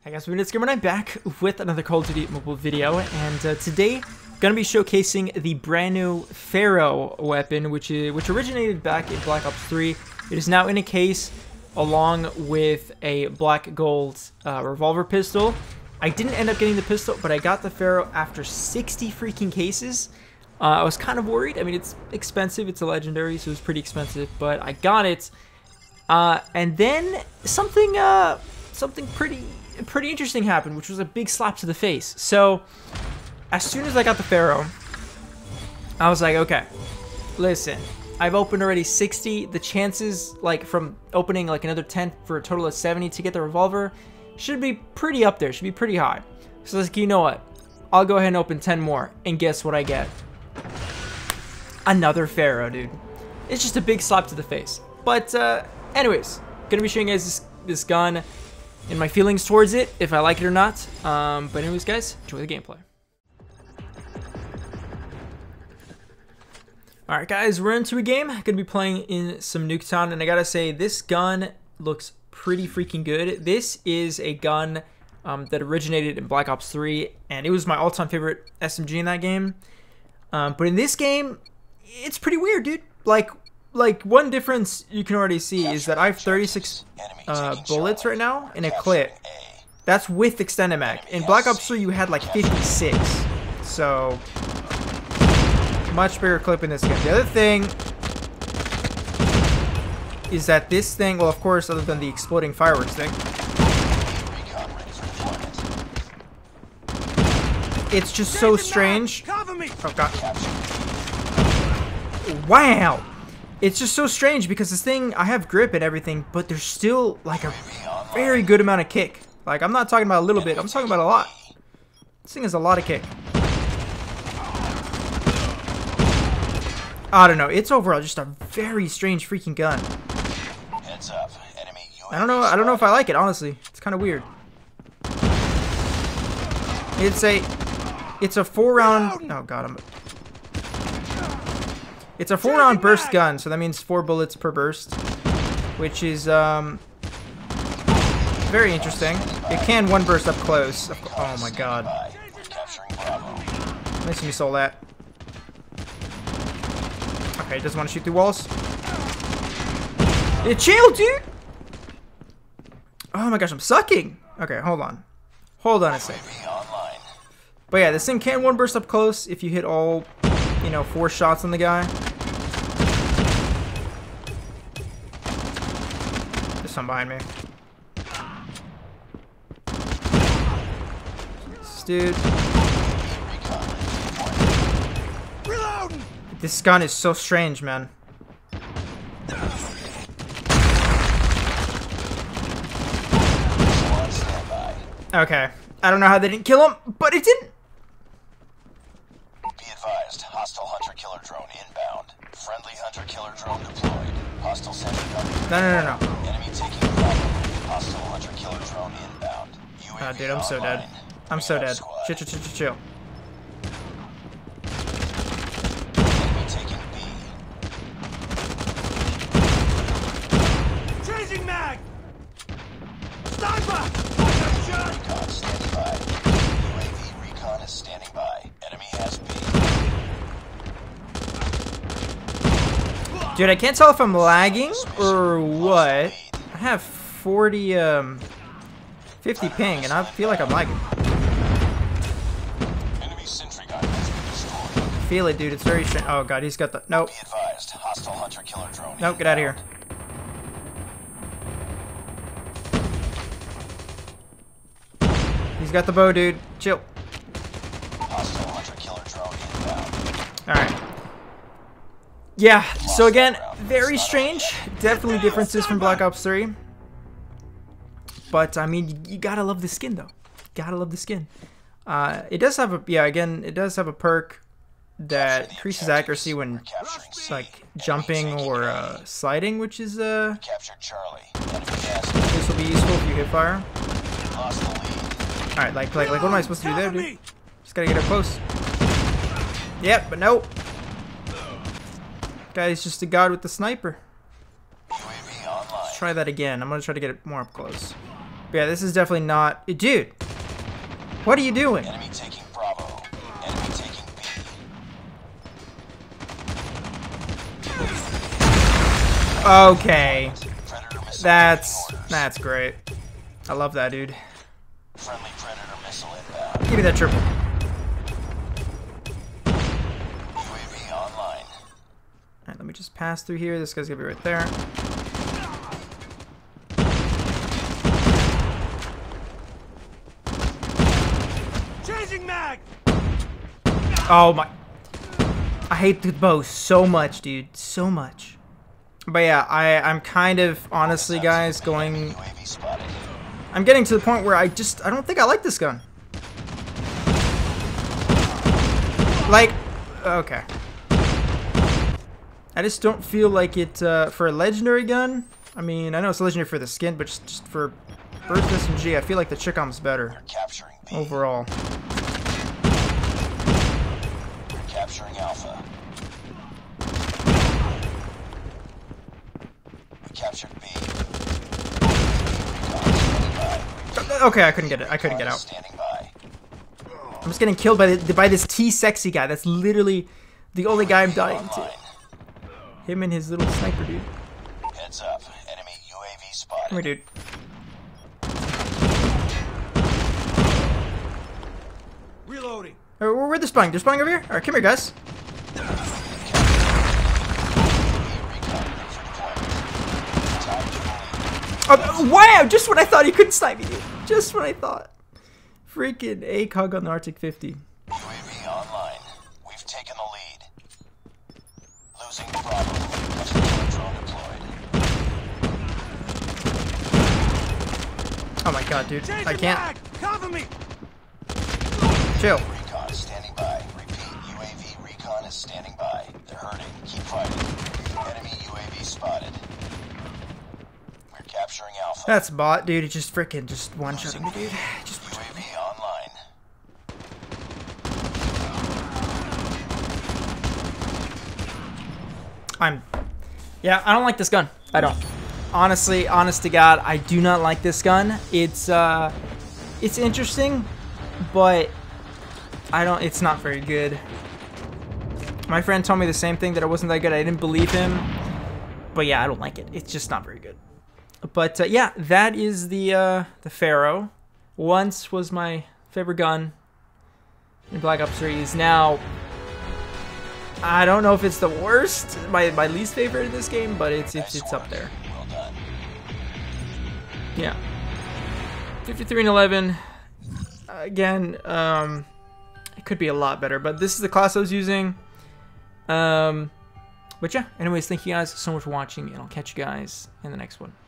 Hi guys, it's Gamer and I'm back with another Call of Duty mobile video, and today I'm gonna be showcasing the brand new PHARO weapon, which originated back in Black Ops 3. It is now in a case along with a black gold revolver pistol. I didn't end up getting the pistol, but I got the PHARO after 60 freaking cases. I was kind of worried. I mean, it's expensive. It's a legendary, so it's pretty expensive, but I got it. And then something pretty interesting happened, which was a big slap to the face. So as soon as I got the PHARO, I was like, okay, listen, I've opened already 60. The chances, like, from opening like another 10 for a total of 70 to get the revolver should be pretty up there, should be pretty high. So I was like, you know what, I'll go ahead and open 10 more, and guess what I get? Another PHARO, dude. It's just a big slap to the face. But anyways, gonna be showing you guys this gun and my feelings towards it, if I like it or not. But anyways, guys, enjoy the gameplay. Alright guys, we're into a game. Gonna be playing in some Nuketown, and I gotta say, this gun looks pretty freaking good. This is a gun that originated in Black Ops 3, and it was my all-time favorite SMG in that game. But in this game, it's pretty weird, dude. Like one difference you can already see is that I have 36 bullets right now in a clip. That's with extended mag. In Black Ops 3, you had like 56. So much bigger clip in this game. The other thing is that this thing, well, of course, other than the exploding fireworks thing, it's just so strange. Oh god. Wow. It's just so strange because this thing, I have grip and everything, but there's still like a very good amount of kick. Like, I'm not talking about a little bit, I'm talking about a lot. This thing has a lot of kick. I don't know, it's overall just a very strange freaking gun. I don't know if I like it, honestly. It's kind of weird. It's a 4-round, oh god, it's a 4-round burst gun, so that means 4 bullets per burst, which is very interesting. It can one burst up close. Oh my god. Makes me sold that. Okay, doesn't want to shoot through walls. Chill, dude! Oh my gosh, I'm sucking! Okay, hold on. Hold on a second. But yeah, this thing can one burst up close if you hit all, you know, 4 shots on the guy. There's some behind me. Dude. This gun is so strange, man. Okay. I don't know how they didn't kill him, but it didn't. Be advised, hostile hunter-killer drone inbound. Friendly hunter-killer drone deployed. Hostile sentry gun. No. Enemy taking cover. Hostile hunter-killer drone inbound. Oh, dude, I'm so dead. I'm so dead. Chill. Enemy taking B. Changing mag! Sniper! Recon standing by. UAV recon is standing by. Enemy has B. Dude, I can't tell if I'm lagging or what. I have 50 ping, and I feel like I'm lagging. Enemy sentry gun has been destroyed. I feel it, dude. It's very strange. Oh god, he's got the... Nope. Be advised, hostile hunter-killer drone. Nope, get out of here. He's got the bow, dude. Chill. Hostile hunter-killer drone inbound. Alright. Yeah, so again, very strange. Definitely differences from Black Ops 3. But, I mean, you gotta love the skin, though. Gotta love the skin. It does have a... Yeah, again, it does have a perk that increases accuracy when, like, jumping or sliding, which is... Captured Charlie. This will be useful if you hit fire. Lost the lead. Alright, like, what am I supposed to do there, dude? Just gotta get up close. Yep, but nope. Guy's just a god with the sniper. UAV online. Let's try that again. I'm gonna try to get it more up close. But yeah, this is definitely not... Dude! What are you doing? Enemy taking Bravo. Enemy taking B. Okay. Predator missile That's awaiting orders. great. I love that, dude. Friendly Predator missile inbound. Give me that triple. UAV online. Alright, let me just pass through here. This guy's gonna be right there. Changing mag. Oh my... I hate the bow so much, dude. So much. But yeah, I'm kind of, honestly, guys, going... UAV spotted. I'm getting to the point where I don't think I like this gun. Like, okay. I just don't feel like it, for a legendary gun. I mean, I know it's legendary for the skin, but just for burst SMG, I feel like the Chicom's better You're capturing B. overall. You're capturing Alpha. We captured B. Okay, I couldn't get it. I couldn't get out. Standing by. I'm just getting killed by this T-sexy guy. That's literally the only guy I'm dying to. Online. Him and his little sniper dude. Heads up. Enemy UAV spotted. Come here, dude. Reloading. Where they're spawning? They're spawning over here? Alright, come here, guys. Oh, wow! Just when I thought he couldn't snipe me, dude. Just when I thought. Freaking ACOG on the Arctic 50. UAV online. We've taken the lead. Losing Bravo. Hostile killer drone deployed. Oh my god, dude. Changing I can't. mag. Cover me. Chill. Recon standing by. Repeat. UAV recon is standing by. They're hurting. Keep fighting. Enemy UAV spotted. We're capturing Alpha. That's a bot, dude. It just freaking just one-shotted me, dude. Just UAV online. Yeah, I don't like this gun. I don't. Honestly, honest to God, I do not like this gun. It's interesting, but it's not very good. My friend told me the same thing, that it wasn't that good. I didn't believe him. But yeah, I don't like it. It's just not very good. But yeah, that is the PHARO. Once was my favorite gun in Black Ops 3. Is now, I don't know if it's the worst, my least favorite in this game, but it's up there. Well done. Yeah. 53 and 11. Again, it could be a lot better, but this is the class I was using. But yeah, anyways, thank you guys so much for watching, and I'll catch you guys in the next one.